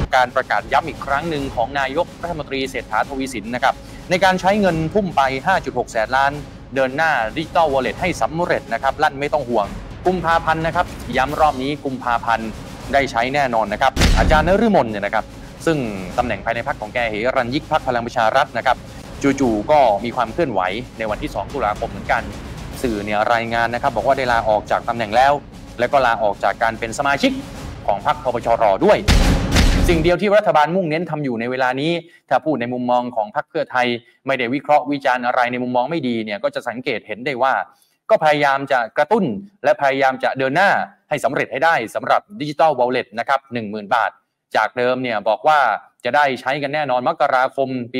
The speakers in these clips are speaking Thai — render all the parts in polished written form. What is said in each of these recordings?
การประกาศย้ำอีกครั้งหนึ่งของนายกรัฐมนตรีเศรษฐาทวีสินนะครับในการใช้เงินพุ่มไป 5.6 แสนล้านเดินหน้าดิจิทัลวอลเล็ตให้สำเร็จนะครับลั่นไม่ต้องห่วงกุมภาพันธ์นะครับย้ำรอบนี้กุมภาพันธ์ได้ใช้แน่นอนนะครับอาจารย์นฤมลเนี่ยนะครับซึ่งตำแหน่งภายในพรรคของแกเหรัญยิกพรรคพลังประชารัฐนะครับจู่ๆก็มีความเคลื่อนไหวในวันที่2ตุลาคมเหมือนกันสื่อเนี่ยรายงานนะครับบอกว่าได้ลาออกจากตำแหน่งแล้วและก็ลาออกจากการเป็นสมาชิกของพรรคพปชรด้วยสิ่งเดียวที่รัฐบาลมุ่งเน้นทำอยู่ในเวลานี้ถ้าพูดในมุมมองของพรรคเพื่อไทยไม่ได้วิเคราะห์วิจารณ์อะไรในมุมมองไม่ดีเนี่ยก็จะสังเกตเห็นได้ว่าก็พยายามจะกระตุ้นและพยายามจะเดินหน้าให้สำเร็จให้ได้สำหรับดิจิทัลวอลเล็ตนะครับ 10,000 บาทจากเดิมเนี่ยบอกว่าจะได้ใช้กันแน่นอนมกราคมปี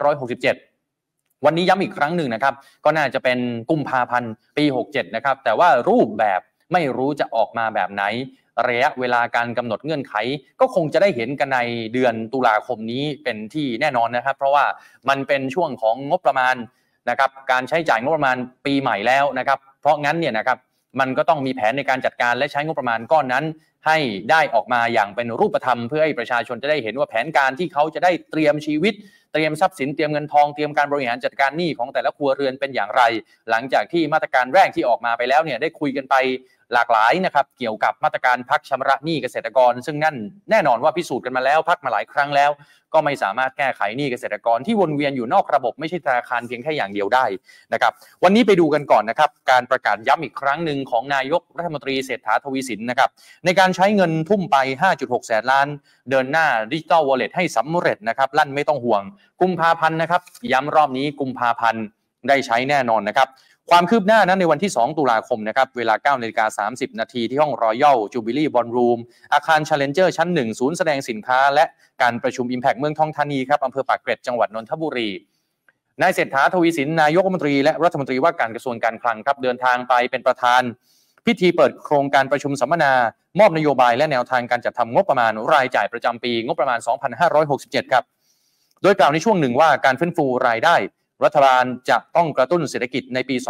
2567วันนี้ย้ำอีกครั้งหนึ่งนะครับก็น่าจะเป็นกุมภาพันธ์ปี67นะครับแต่ว่ารูปแบบไม่รู้จะออกมาแบบไหนระยะเวลาการกำหนดเงื่อนไขก็คงจะได้เห็นกันในเดือนตุลาคมนี้เป็นที่แน่นอนนะครับเพราะว่ามันเป็นช่วงของงบประมาณนะครับการใช้จ่ายงบประมาณปีใหม่แล้วนะครับเพราะงั้นเนี่ยนะครับมันก็ต้องมีแผนในการจัดการและใช้งบประมาณก้อนนั้นให้ได้ออกมาอย่างเป็นรูปธรรมเพื่อให้ประชาชนจะได้เห็นว่าแผนการที่เขาจะได้เตรียมชีวิตเตรียมทรัพย์สินเตรียมเงินทองเตรียมการบริหารจัดการหนี้ของแต่ละครัวเรือนเป็นอย่างไรหลังจากที่มาตรการแรกที่ออกมาไปแล้วเนี่ยได้คุยกันไปหลากหลายนะครับเกี่ยวกับมาตรการพักชำระหนี้เกษตรกรซึ่งนั่นแน่นอนว่าพิสูจน์กันมาแล้วพักมาหลายครั้งแล้วก็ไม่สามารถแก้ไขหนี้เกษตรกรที่วนเวียนอยู่นอกระบบไม่ใช่ธนาคารเพียงแค่อย่างเดียวได้นะครับวันนี้ไปดูกันก่อนนะครับการประกาศย้ำอีกครั้งหนึ่งของนายกรัฐมนตรีเศรษฐาทวีสินนะครับในการใช้เงินทุ่มไป 5.6 แสนล้านเดินหน้าดิจิทัลวอลเล็ตให้สำเร็จนะครับลั่นไม่ต้องห่วงกุมภาพันธ์นะครับย้ำรอบนี้กุมภาพันธ์ได้ใช้แน่นอนนะครับความคืบหน้านั้นในวันที่2ตุลาคมนะครับเวลา 9:30 น.ที่ห้องรอยัลจูบิลี่บอลรูมอาคาร Challenger ชั้น 1 ศูนย์แสดงสินค้าและการประชุม Impact เมืองทองธานีครับอำเภอปากเกร็ดจังหวัดนนทบุรีนายเศรษฐาทวีสินนายกรัฐมนตรีและรัฐมนตรีว่าการกระทรวงการคลังครับเดินทางไปเป็นประธานพิธีเปิดโครงการประชุมสัมมนามอบนโยบายและแนวทางการจัดทำงบประมาณรายจ่ายประจำปีงบประมาณ 2567 ครับโดยกล่าวในช่วงหนึ่งว่าการฟื้นฟูรายได้รัฐบาลจะต้องกระตุ้นเศรษฐกิจในปี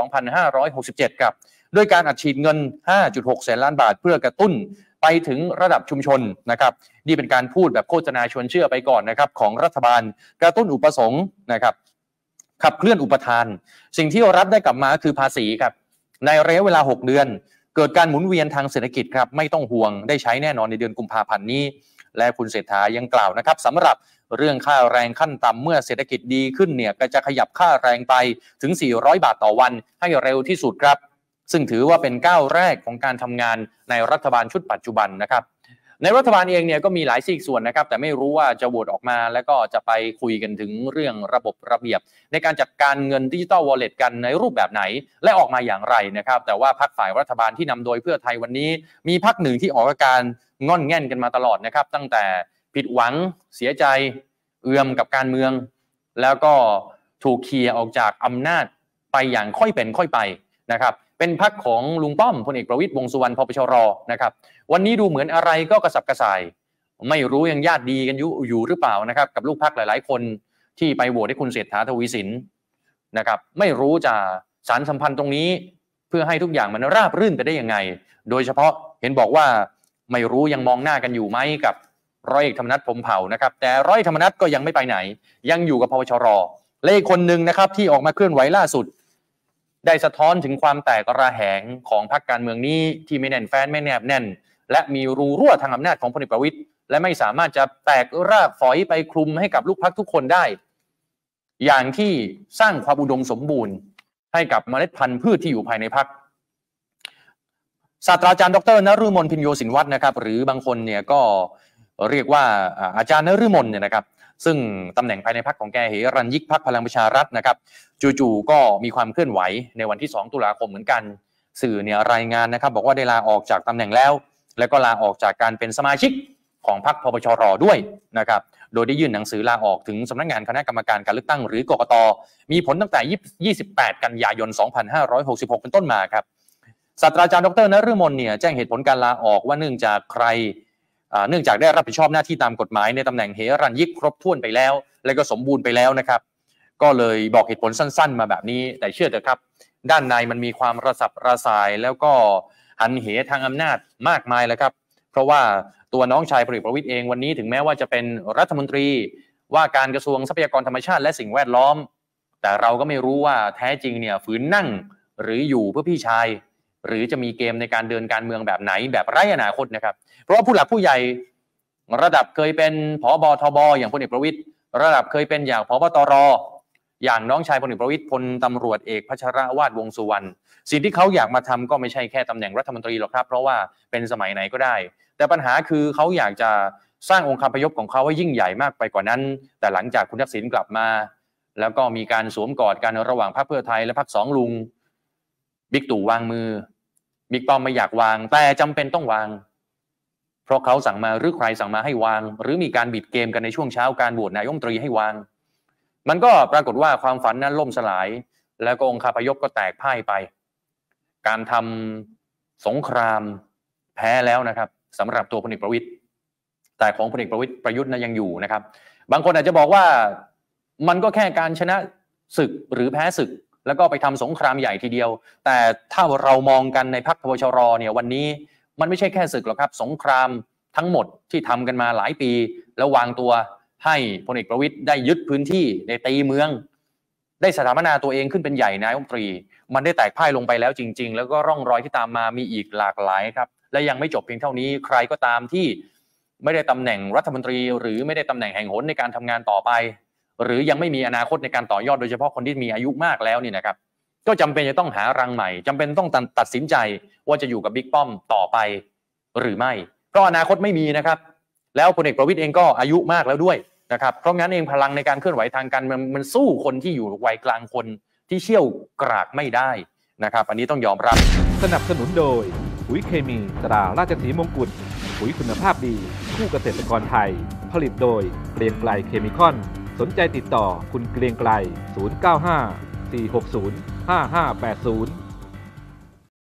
2567 ครับด้วยการอัดฉีดเงิน 5.6 แสนล้านบาทเพื่อกระตุ้นไปถึงระดับชุมชนนะครับนี่เป็นการพูดแบบโฆษณาชวนเชื่อไปก่อนนะครับของรัฐบาลกระตุ้นอุปสงค์นะครับขับเคลื่อนอุปทานสิ่งที่รัฐได้กลับมาคือภาษีครับในระยะเวลา6เดือนเกิดการหมุนเวียนทางเศรษฐกิจครับไม่ต้องห่วงได้ใช้แน่นอนในเดือนกุมภาพันธ์นี้และคุณเศรษฐายังกล่าวนะครับสำหรับเรื่องค่าแรงขั้นต่ำเมื่อเศรษฐกิจดีขึ้นเนี่ยก็จะขยับค่าแรงไปถึง400 บาทต่อวันให้เร็วที่สุดครับซึ่งถือว่าเป็นก้าวแรกของการทำงานในรัฐบาลชุดปัจจุบันนะครับในรัฐบาลเองเนี่ยก็มีหลายซีกส่วนนะครับแต่ไม่รู้ว่าจะโหวตออกมาแล้วก็จะไปคุยกันถึงเรื่องระบบระเบียบในการจัดการเงินดิจิทัลวอลเล็ตกันในรูปแบบไหนและออกมาอย่างไรนะครับแต่ว่าพรรคฝ่ายรัฐบาลที่นำโดยเพื่อไทยวันนี้มีพรรคหนึ่งที่ออกอาการง่อนแง่นกันมาตลอดนะครับตั้งแต่ผิดหวังเสียใจเอื่อมกับการเมืองแล้วก็ถูกเคลียร์ออกจากอำนาจไปอย่างค่อยเป็นค่อยไปนะครับเป็นพรรคของลุงป้อมพลเอกประวิตรวงษ์สุวรรณพปชรนะครับวันนี้ดูเหมือนอะไรก็กระสับกระส่ายไม่รู้ยังญาติดีกันอยู่หรือเปล่านะครับกับลูกพรรคหลายๆคนที่ไปโหวตให้คุณเศรษฐาทวีสินนะครับไม่รู้จะสานสัมพันธ์ตรงนี้เพื่อให้ทุกอย่างมันราบรื่นไปได้ยังไงโดยเฉพาะเห็นบอกว่าไม่รู้ยังมองหน้ากันอยู่ไหมกับร้อยเอกธรรมนัสพรหมเผ่านะครับแต่ร้อยเอกธรรมนัสก็ยังไม่ไปไหนยังอยู่กับพปชรและอีกคนนึงนะครับที่ออกมาเคลื่อนไหวล่าสุดได้สะท้อนถึงความแตกระแหงของพรรคการเมืองนี้ที่ไม่แน่นแฟ้นไม่แนบแน่นและมีรูรั่วทางอำนาจของพลเอกประวิตรและไม่สามารถจะแตกรากฝอยไปคลุมให้กับลูกพรรคทุกคนได้อย่างที่สร้างความอุดมสมบูรณ์ให้กับเมล็ดพันธุ์พืชที่อยู่ภายในพรรคศาสตราจารย์ดร.นฤมลพินโยสินวัฒน์นะครับหรือบางคนเนี่ยก็เรียกว่าอาจารย์นฤมลเนี่ยนะครับซึ่งตำแหน่งภายในพรรคของแกเหรัญยิกพรรคพลังประชารัฐนะครับจู่ๆก็มีความเคลื่อนไหวในวันที่2ตุลาคมเหมือนกันสื่อเนี่ยรายงานนะครับบอกว่าได้ลาออกจากตำแหน่งแล้วก็ลาออกจากการเป็นสมาชิกของพรรคพปชรด้วยนะครับโดยได้ยื่นหนังสือลาออกถึงสำนักงานคณะกรรมการการเลือกตั้งหรือกกต.มีผลตั้งแต่28 กันยายน 2566 เป็นต้นมาครับศาสตราจารย์ดร.นฤมลเนี่ยแจ้งเหตุผลการลาออกว่าเนื่องจากได้รับผิดชอบหน้าที่ตามกฎหมายในตำแหน่งเหรัญยิกครบถ้วนไปแล้วและก็สมบูรณ์ไปแล้วนะครับก็เลยบอกเหตุผลสั้นๆมาแบบนี้แต่เชื่อเถอะครับด้านในมันมีความระสับระสายแล้วก็หันเหทางอำนาจมากมายแล้วครับเพราะว่าตัวน้องชายพลเอกประวิตรเองวันนี้ถึงแม้ว่าจะเป็นรัฐมนตรีว่าการกระทรวงทรัพยากรธรรมชาติและสิ่งแวดล้อมแต่เราก็ไม่รู้ว่าแท้จริงเนี่ยฝืนนั่งหรืออยู่เพื่อพี่ชายหรือจะมีเกมในการเดินการเมืองแบบไหนแบบไร้อนาคตนะครับเพราะว่าผู้หลักผู้ใหญ่ระดับเคยเป็นผบ.ทบ.อย่างพลเอกประวิตรระดับเคยเป็นอย่างผบ.ตร.อย่างน้องชายพลเอกประวิตรพลตำรวจเอกพัชรวาทวงษ์สุวรรณสิ่งที่เขาอยากมาทำก็ไม่ใช่แค่ตำแหน่งรัฐมนตรีหรอกครับเพราะว่าเป็นสมัยไหนก็ได้แต่ปัญหาคือเขาอยากจะสร้างองค์คาพยพของเขาให้ยิ่งใหญ่มากไปกว่านั้นแต่หลังจากคุณทักษิณกลับมาแล้วก็มีการสวมกอดกันระหว่างพรรคเพื่อไทยและพรรคสองลุงบิ๊กตู่วางมือบิ๊กป้อมไม่อยากวางแต่จำเป็นต้องวางเพราะเขาสั่งมาหรือใครสั่งมาให้วางหรือมีการบิดเกมกันในช่วงเช้าการโหวตนายกรัฐมนตรีให้วางมันก็ปรากฏว่าความฝันนั้นล่มสลายแล้วก็องค์คาพยพก็แตกพ่ายไปการทำสงครามแพ้แล้วนะครับสำหรับตัวพลเอกประวิตรแต่ของพลเอกประยุทธ์นั้นยังอยู่นะครับบางคนอาจจะบอกว่ามันก็แค่การชนะศึกหรือแพ้ศึกแล้วก็ไปทำสงครามใหญ่ทีเดียวแต่ถ้าเรามองกันในพรรคพชรเนี่ยวันนี้มันไม่ใช่แค่ศึกหรอกครับสงครามทั้งหมดที่ทำกันมาหลายปีแล้ววางตัวให้พลเอกประวิตรได้ยึดพื้นที่ได้ตีเมืองได้สถาปนาตัวเองขึ้นเป็นใหญ่นายกรัฐมนตรีมันได้แตกพ่ายลงไปแล้วจริงๆแล้วก็ร่องรอยที่ตามมามีอีกหลากหลายครับและยังไม่จบเพียงเท่านี้ใครก็ตามที่ไม่ได้ตำแหน่งรัฐมนตรีหรือไม่ได้ตำแหน่งแห่งหนในการทำงานต่อไปหรือยังไม่มีอนาคตในการต่อยอดโดยเฉพาะคนที่มีอายุมากแล้วนี่นะครับก็จำเป็นจะต้องหารังใหม่จำเป็นต้องตัดสินใจว่าจะอยู่กับบิ๊กป้อมต่อไปหรือไม่เพราะอนาคตไม่มีนะครับแล้วพลเอกประวิตรเองก็อายุมากแล้วด้วยนะครับเพราะงั้นเองพลังในการเคลื่อนไหวทางการมันสู้คนที่อยู่วัยกลางคนที่เชี่ยวกรากไม่ได้นะครับอันนี้ต้องยอมรับสนับสนุนโดยปุ๋ยเคมีตราราชสีมงกุฎปุ๋ยคุณภาพดีคู่เกษตรกรไทยผลิตโดยเกรียงไกรเคมีคอนสนใจติดต่อคุณเกรียงไกร095 460 5580